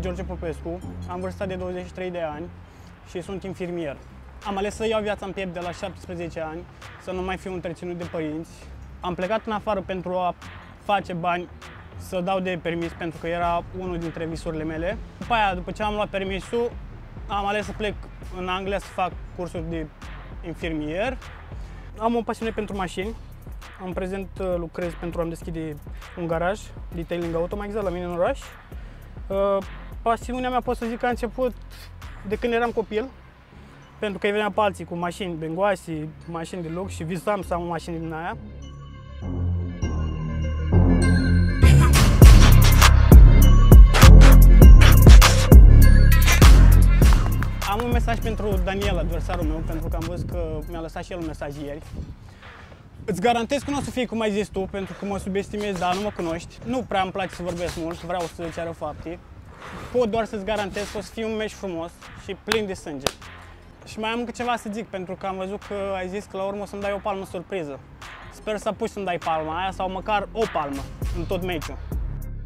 George Popescu, am vârsta de 23 de ani și sunt infirmier. Am ales să iau viața în piept de la 17 ani, să nu mai fiu întreținut de părinți. Am plecat în afară pentru a face bani, să dau de permis, pentru că era unul dintre visurile mele. După aia, după ce am luat permisul, am ales să plec în Anglia să fac cursuri de infirmier. Am o pasiune pentru mașini. În prezent lucrez pentru a-mi deschide un garaj, detailing auto, mai exact, la mine în oraș. Pasiunea mea, pot să zic că a început de când eram copil, pentru că îi veneam pe alții cu mașini bengoase, mașini de lux și visam să am o mașină din aia. Am un mesaj pentru Daniel, adversarul meu, pentru că am văzut că mi-a lăsat și el un mesaj ieri. Îți garantez că nu o să fie cum ai zis tu, pentru că mă subestimezi, dar nu mă cunoști. Nu prea îmi place să vorbesc mult, vreau să îți arăt fapte. Pot doar să-ți garantez că o să fie un meci frumos și plin de sânge. Și mai am încă ceva să zic, pentru că am văzut că ai zis că la urmă o să-mi dai o palmă surpriză. Sper să apuci să-mi dai palma aia sau măcar o palmă în tot meciul.